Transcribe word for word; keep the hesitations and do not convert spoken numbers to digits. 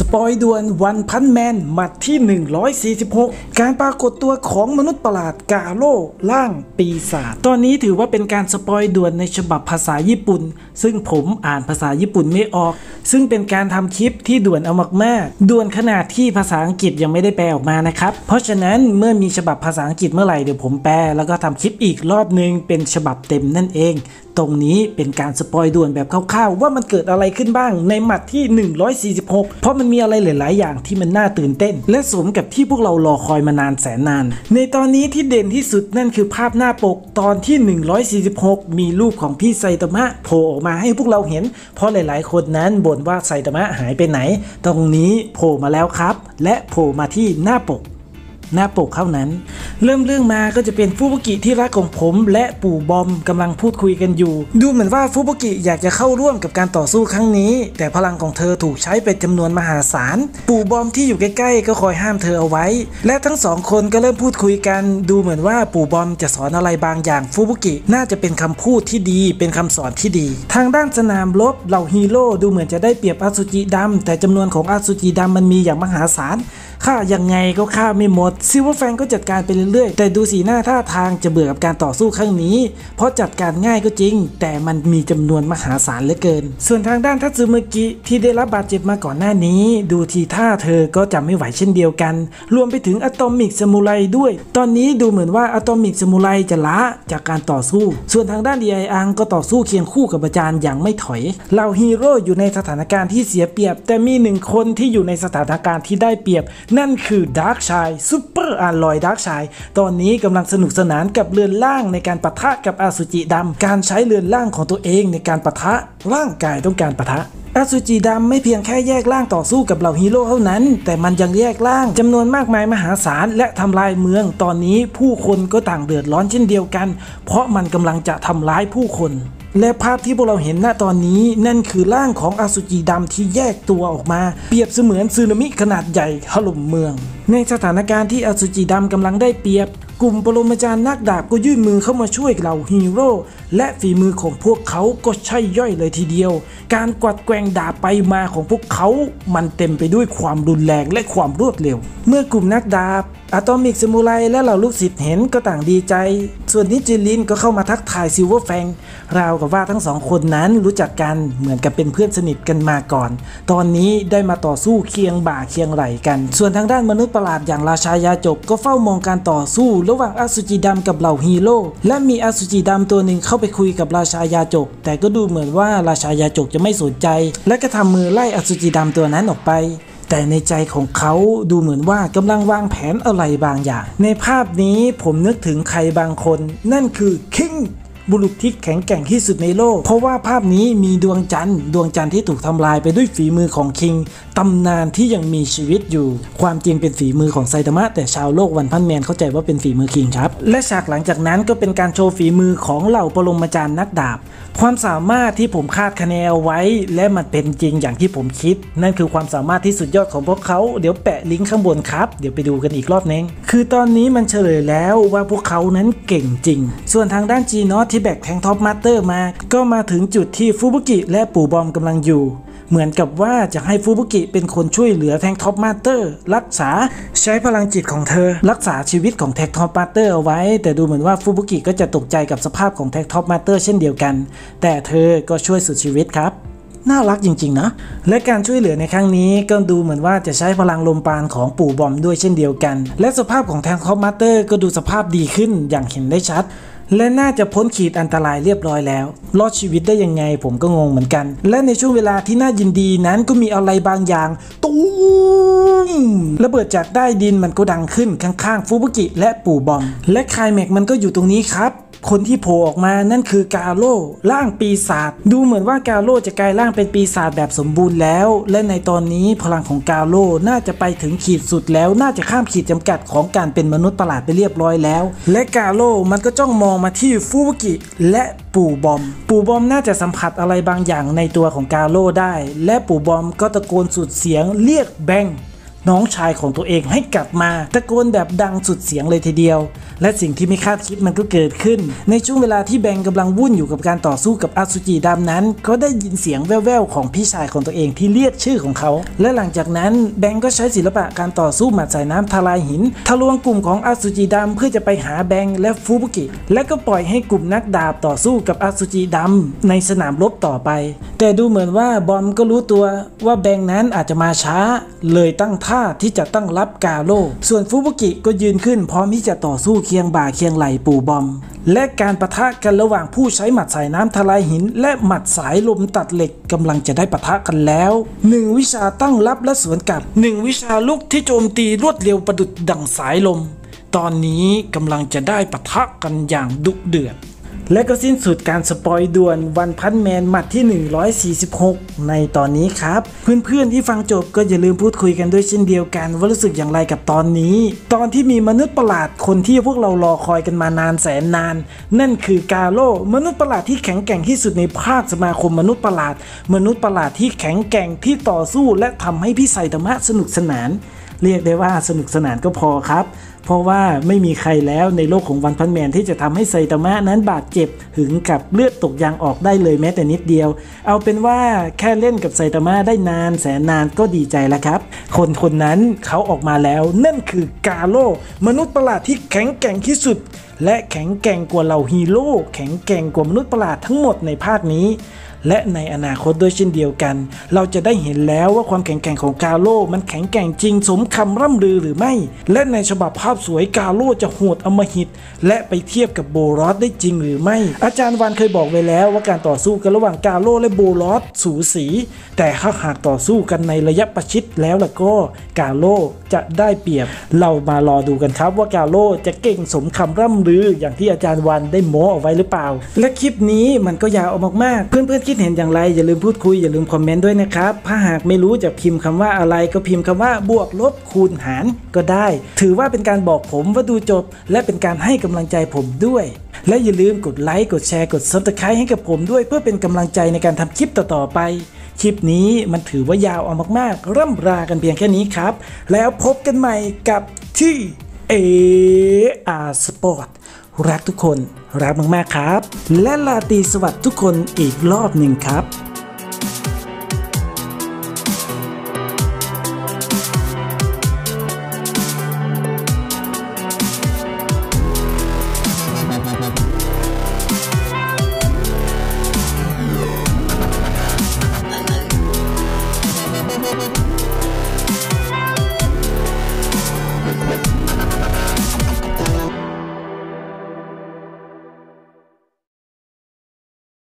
ปอยด่วนวันพันแมนหมัดที่หนึ่งร้อยสี่สิบหกการปรากฏตัวของมนุษย์ประหลาดกาโร่ร่างปีศาจตอนนี้ถือว่าเป็นการสปอยด่วนในฉบับภาษาญี่ปุ่นซึ่งผมอ่านภาษาญี่ปุ่นไม่ออกซึ่งเป็นการทำคลิปที่ด่วนเอามากๆด่วนขนาดที่ภาษาอังกฤษยังไม่ได้แปลออกมานะครับเพราะฉะนั้นเมื่อมีฉบับภาษาอังกฤษเมื่อไหร่เดี๋ยวผมแปลแล้วก็ทำคลิปอีกรอบนึงเป็นฉบับเต็มนั่นเองตรงนี้เป็นการสปอยด่วนแบบคร่าวๆว่ามันเกิดอะไรขึ้นบ้างในหมัดที่หนึ่งร้อยสี่สิบหกเพราะมันมีอะไรหลายๆอย่างที่มันน่าตื่นเต้นและสมกับที่พวกเรารอคอยมานานแสนนานในตอนนี้ที่เด่นที่สุดนั่นคือภาพหน้าปกตอนที่หนึ่งร้อยสี่สิบหกมีรูปของพี่ไซตามะโผล่ออกมาให้พวกเราเห็นเพราะหลายๆคนนั้นบ่นว่าไซตามะหายไปไหนตรงนี้โผล่มาแล้วครับและโผล่มาที่หน้าปกหน้าปกเท่านั้นเริ่มเรื่องมาก็จะเป็นฟุบุกิที่รักของผมและปู่บอมกำลังพูดคุยกันอยู่ดูเหมือนว่าฟุบุกิอยากจะเข้าร่วมกับการต่อสู้ครั้งนี้แต่พลังของเธอถูกใช้เป็นจำนวนมหาศาลปู่บอมที่อยู่ใกล้ๆก็คอยห้ามเธอเอาไว้และทั้งสองคนก็เริ่มพูดคุยกันดูเหมือนว่าปู่บอมจะสอนอะไรบางอย่างฟุบุกิน่าจะเป็นคำพูดที่ดีเป็นคำสอนที่ดีทางด้านสนามรบเหล่าฮีโร่ดูเหมือนจะได้เปรียบอสุจิดำแต่จำนวนของอสุจิดำมันมีอย่างมหาศาลฆ่ายังไงก็ฆ่าไม่หมดซิลเวอร์แฟงก็จัดการไปเรื่อยๆแต่ดูสีหน้าท่าทางจะเบื่อกับการต่อสู้ครั้งนี้เพราะจัดการง่ายก็จริงแต่มันมีจำนวนมหาศาลเหลือเกินส่วนทางด้านทัตสึมิกิที่ได้รับบาดเจ็บมาก่อนหน้านี้ดูทีท่าเธอก็จะไม่ไหวเช่นเดียวกันรวมไปถึงอะตอมิกซามูไรด้วยตอนนี้ดูเหมือนว่าอะตอมิกซามูไรจะล้าจากการต่อสู้ส่วนทางด้านดีไออังก็ต่อสู้เคียงคู่กับอาจารย์อย่างไม่ถอยเหล่าฮีโร่อยู่ในสถานการณ์ที่เสียเปรียบแต่มีหนึ่งคนที่อยู่ในสถานการณ์ที่ได้เปรียบนั่นคือดาร์กชายซูเปอร์อาร์ลอยดาร์กชายตอนนี้กำลังสนุกสนานกับเรือนร่างในการปะทะกับอสุจิดำการใช้เรือนร่างของตัวเองในการปะทะร่างกายต้องการปะทะอสุจิดำไม่เพียงแค่แยกร่างต่อสู้กับเหล่าฮีโร่เท่านั้นแต่มันยังแยกร่างจำนวนมากมายมหาศาลและทำลายเมืองตอนนี้ผู้คนก็ต่างเดือดร้อนเช่นเดียวกันเพราะมันกำลังจะทำร้ายผู้คนและภาพที่พวกเราเห็นณตอนนี้นั่นคือร่างของอสุจิดำที่แยกตัวออกมาเปรียบเสมือนสึนามิขนาดใหญ่ถล่มเมืองในสถานการณ์ที่อสุจิดำกำลังได้เปรียบกลุ่มปรมาจารย์นักดาบก็ยื่นมือเข้ามาช่วยเหล่าฮีโร่และฝีมือของพวกเขาก็ใช่ย่อยเลยทีเดียวการกวัดแกว่งดาบไปมาของพวกเขามันเต็มไปด้วยความรุนแรงและความรวดเร็วเมื่อกลุ่มนักดาบอะตอมิกซามูไรและเหล่าลูกศิษย์เห็นก็ต่างดีใจส่วนนิจิลินก็เข้ามาทักทายซิลเวอร์แฟงราวกับว่าทั้งสองคนนั้นรู้จักกันเหมือนกับเป็นเพื่อนสนิทกันมาก่อนตอนนี้ได้มาต่อสู้เคียงบ่าเคียงไหล่กันส่วนทางด้านมนุษย์ประหลาดอย่างราชายาจกก็เฝ้ามองการต่อสู้ระหว่างอสุจิดำกับเหล่าฮีโร่และมีอสุจิดำตัวหนึ่งเข้าไปคุยกับราชายาจกแต่ก็ดูเหมือนว่าราชายาจกจะไม่สนใจและก็ทำมือไล่อสุจิดำตัวนั้นออกไปแต่ในใจของเขาดูเหมือนว่ากำลังวางแผนอะไรบางอย่างในภาพนี้ผมนึกถึงใครบางคนนั่นคือคิงบุรุษที่แข็งแกร่งที่สุดในโลกเพราะว่าภาพนี้มีดวงจันทร์ดวงจันทร์ที่ถูกทำลายไปด้วยฝีมือของคิงตำนานที่ยังมีชีวิตอยู่ความจริงเป็นฝีมือของไซตามะแต่ชาวโลกวันพันแมนเข้าใจว่าเป็นฝีมือคิงครับและฉากหลังจากนั้นก็เป็นการโชว์ฝีมือของเหล่าปรมาจารย์นักดาบความสามารถที่ผมคาดคะเนเอาไว้และมันเป็นจริงอย่างที่ผมคิดนั่นคือความสามารถที่สุดยอดของพวกเขาเดี๋ยวแปะลิงก์ข้างบนครับเดี๋ยวไปดูกันอีกรอบนึงคือตอนนี้มันเฉลยแล้วว่าพวกเขานั้นเก่งจริงส่วนทางด้านจีนอตที่แบกแทงท็อปมาสเตอร์มาก็มาถึงจุดที่ฟุบุกิและปู่บอมกำลังอยู่เหมือนกับว่าจะให้ฟุบุกิเป็นคนช่วยเหลือแทงท็อปมาสเตอร์รักษาใช้พลังจิตของเธอรักษาชีวิตของแทงท็อปมาสเตอร์เอาไว้แต่ดูเหมือนว่าฟุบุกิก็จะตกใจกับสภาพของแทงท็อปมาสเตอร์เช่นเดียวกันแต่เธอก็ช่วยสุดชีวิตครับน่ารักจริงๆนะและการช่วยเหลือในครั้งนี้ก็ดูเหมือนว่าจะใช้พลังลมปราณของปู่บอมด้วยเช่นเดียวกันและสภาพของแทงท็อปมาสเตอร์ก็ดูสภาพดีขึ้นอย่างเห็นได้ชัดและน่าจะพ้นขีดอันตรายเรียบร้อยแล้วรอดชีวิตได้ยังไงผมก็งงเหมือนกันและในช่วงเวลาที่น่ายินดีนั้นก็มีอะไรบางอย่างตูมระเบิดจากใต้ดินมันก็ดังขึ้นข้างๆฟุบุกิและปู่บอมและไคลแม็กซ์มันก็อยู่ตรงนี้ครับคนที่โผล่ออกมานั่นคือกาโร่ร่างปีศาจดูเหมือนว่ากาโร่จะกลายร่างเป็นปีศาจแบบสมบูรณ์แล้วและในตอนนี้พลังของกาโร่น่าจะไปถึงขีดสุดแล้วน่าจะข้ามขีดจำกัดของการเป็นมนุษย์ประหลาดไปเรียบร้อยแล้วและกาโร่มันก็จ้องมองมาที่ฟุบุกิและปู่บอมปู่บอมน่าจะสัมผัสอะไรบางอย่างในตัวของกาโร่ได้และปู่บอมก็ตะโกนสุดเสียงเรียกแบงน้องชายของตัวเองให้กลับมาตะโกนแบบดังสุดเสียงเลยทีเดียวและสิ่งที่ไม่คาดคิดมันก็เกิดขึ้นในช่วงเวลาที่แบงกำลังวุ่นอยู่กับการต่อสู้กับอสุจิดำนั้นก็ได้ยินเสียงแว่วๆของพี่ชายของตัวเองที่เรียกชื่อของเขาและหลังจากนั้นแบงก็ใช้ศิลปะการต่อสู้หมัดสายน้ำทลายหินทะลวงกลุ่มของอสุจิดำเพื่อจะไปหาแบงและฟูบุกิและก็ปล่อยให้กลุ่มนักดาบต่อสู้กับอสุจิดำในสนามรบต่อไปแต่ดูเหมือนว่าบอมก็รู้ตัวว่าแบงนั้นอาจจะมาช้าเลยตั้งท่าที่จะตั้งรับกาโร่ส่วนฟูบุกิก็ยืนขึ้นพร้อมที่จะต่อสู้เคียงบ่าเคียงไหล่ปู่บอมและการปะทะกันระหว่างผู้ใช้หมัดสายน้ำทลายหินและหมัดสายลมตัดเหล็กกำลังจะได้ปะทะกันแล้วหนึ่งวิชาตั้งรับและสวนกลับหนึ่งวิชาลุกที่โจมตีรวดเร็วประดุจดั่งสายลมตอนนี้กำลังจะได้ปะทะกันอย่างดุเดือดและก็สิ้นสุดการสปอยด่วนวันพันแมนหมัดที่หนึ่งร้อยสี่สิบหกในตอนนี้ครับเพื่อนๆที่ฟังจบก็อย่าลืมพูดคุยกันด้วยเช่นเดียวกันว่ารู้สึกอย่างไรกับตอนนี้ตอนที่มีมนุษย์ประหลาดคนที่พวกเรารอคอยกันมานานแสนนานนั่นคือกาโร่มนุษย์ประหลาดที่แข็งแกร่งที่สุดในภาคสมาคมมนุษย์ประหลาดมนุษย์ประหลาดที่แข็งแกร่งที่ต่อสู้และทำให้พี่ไซตามะสนุกสนานเรียกได้ว่าสนุกสนานก็พอครับเพราะว่าไม่มีใครแล้วในโลกของวันพันแมนที่จะทำให้ไซตามะนั้นบาดเจ็บถึงกับเลือดตกยางออกได้เลยแม้แต่นิดเดียวเอาเป็นว่าแค่เล่นกับไซตามะได้นานแสนนานก็ดีใจแล้วครับคนคนนั้นเขาออกมาแล้วนั่นคือกาโร่มนุษย์ประหลาดที่แข็งแกร่งที่สุดและแข็งแกร่งกว่าเหล่าฮีโร่แข็งแกร่งกว่ามนุษย์ประหลาดทั้งหมดในภาคนี้และในอนาคตด้วยเช่นเดียวกันเราจะได้เห็นแล้วว่าความแข็งแกร่งของกาโร่มันแข็งแกร่งจริงสมคำร่ำลือหรือไม่และในฉบับภาพสวยกาโร่จะโหดอำมหิตและไปเทียบกับโบรอสได้จริงหรือไม่อาจารย์วันเคยบอกไว้แล้วว่าการต่อสู้กันระหว่างกาโร่และโบรอสสูสีแต่ถ้าหากต่อสู้กันในระยะประชิดแล้วล่ะก็กาโร่จะได้เปรียบเรามารอดูกันครับว่ากาโร่จะเก่งสมคำร่ำลืออย่างที่อาจารย์วันได้โม้เอาไว้หรือเปล่าและคลิปนี้มันก็ยาวออกมากๆเพื่อนๆคิดเห็นอย่างไรอย่าลืมพูดคุยอย่าลืมคอมเมนต์ด้วยนะครับถ้าหากไม่รู้จะพิมพ์คำว่าอะไรก็พิมพ์คำว่าบวกลบคูณหารก็ได้ถือว่าเป็นการบอกผมว่าดูจบและเป็นการให้กำลังใจผมด้วยและอย่าลืมกดไลค์กดแชร์กด ซับสไครบ์ ให้กับผมด้วยเพื่อเป็นกำลังใจในการทำคลิปต่อๆไปคลิปนี้มันถือว่ายาวเอามากๆร่ำรากันเพียงแค่นี้ครับแล้วพบกันใหม่กับที่ เอ อาร์ Sport รักทุกคนรักมากๆครับและลาตรีสวัสดิ์ทุกคนอีกรอบหนึ่งครับ